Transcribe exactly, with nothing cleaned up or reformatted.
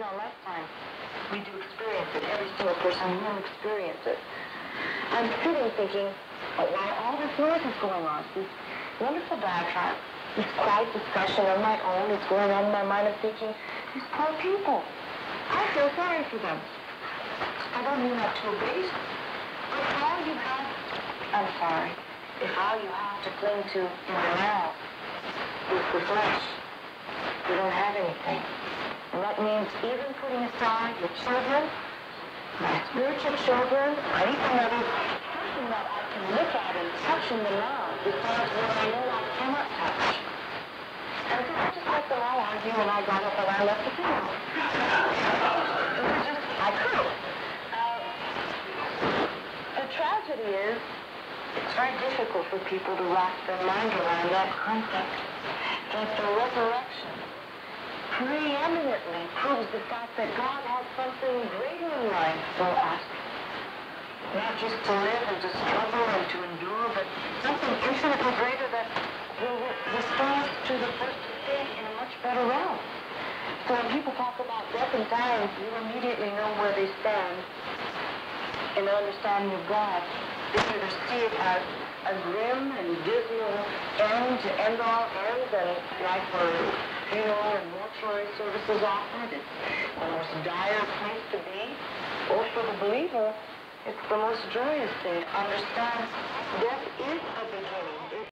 our lifetime, we do experience it. Every single person will experience it. I'm sitting thinking, oh, why all this noise is going on? This wonderful backdrop, this quiet discussion of my own is going on in my mind. I'm thinking, these poor people. I feel sorry for them. I don't mean that to abase, but if all you have, I'm sorry, if all you have to cling to now is the flesh, you don't have anything. And that means even putting aside your children, my spiritual children, anything that is something that I can look at and touch in the now, besides what I know I cannot touch. And so I just let them all argue, and I got up and I left the funeral. It was just, I could. Uh, the tragedy is, it's very difficult for people to wrap their mind around that concept, that the resurrection preeminently proves the fact that God has something greater in life for us. Not just to live and to struggle and to endure, but something infinitely greater that will restore us to the first state in a much better realm. So when people talk about death and dying, you immediately know where they stand in the understanding of God. They either see it as a grim and dismal end to end all ends, and like for funeral and mortuary services offered, it's the most dire place to be. Or for the believer, it's the most joyous thing to understand death is a beginning.